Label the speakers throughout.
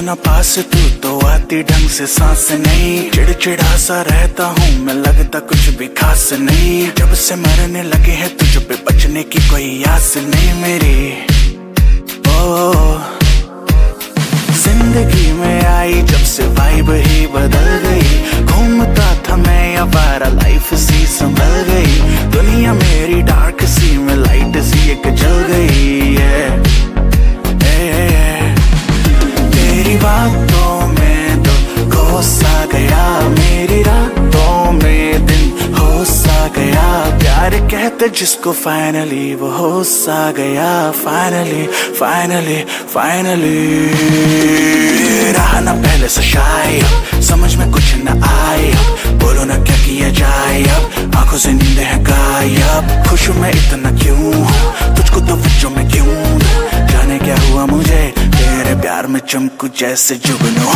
Speaker 1: ना पास तू तो आती ढंग से सांस नहीं। चिड़चिड़ा सा रहता हूँ मैं, लगता कुछ भी खास नहीं। जब से मरने लगे हैं तुझ पे, बचने की कोई आस नहीं मेरी। ओ जिंदगी में आई जब से वाइब ही बदल गई। घूमता था मैं आवारा, लाइफ सी संभल गई। दुनिया मेरी डार्क सी में लाइट सी एक जल गई है। तेरी बातों में तो खो सा गया, मेरी रातों में दिन हो सा गया। प्यार कहते जिसको फाइनली वो हो सा गया। फाइनली फाइनली फाइनली रहा ना पहले से शायद, समझ में कुछ न आए। बोलो ना क्या किया जाए अब, आंखों से नींद है गायब। खुश हूँ मैं इतना क्यों, तुझको तो बच्चों में क्यों। जाने क्या हुआ मुझे, तेरे प्यार में चमकू जैसे जुगनू।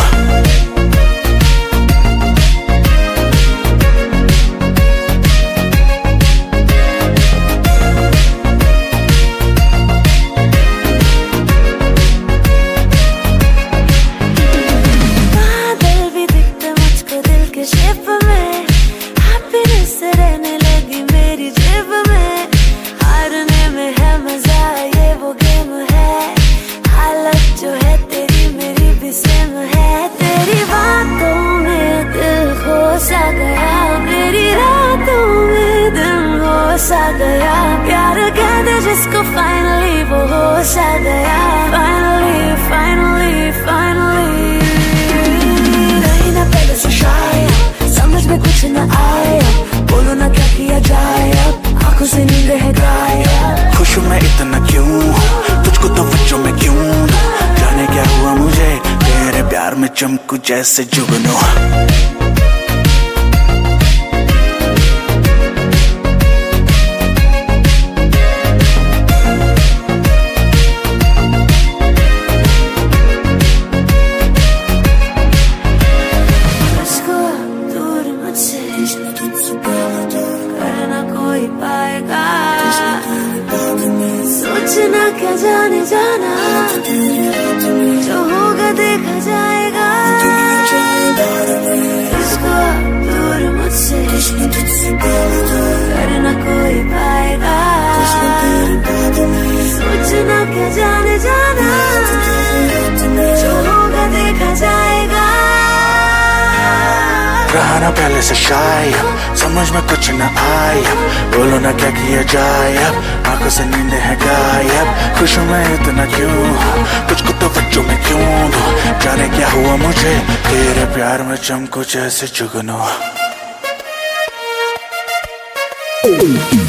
Speaker 2: प्यार कहते जिसको फाइनली वो हो सा गया। फाइनली फाइनली फाइनली रही ना पहले से शायद, समझ में कुछ न आए। बोलो ना क्या किया जाए अब, आंखों से नींद है गायब।
Speaker 1: खुश हूँ मैं इतना क्यों, तुझको तो बच्चों में क्यों। जाने क्या हुआ मुझे, तेरे प्यार में चमकू जैसे जुगनू।
Speaker 2: सोचना क्या जाने जाना, जो होगा देखा जाएगा। इसको दूर मुझसे करना कोई पाएगा। सोचना क्या जाने जाना, जो होगा देखा जाएगा।
Speaker 1: रहा ना पहले से शायद, समझ में कुछ न आया। बोलो ना क्या किया जाए अब, आंखों से नींद है गायब। खुश हूँ मैं इतना क्यों, तुझको तो बच्चों में क्यों। जाने क्या हुआ मुझे, तेरे प्यार में चमकू जैसे जुगनू।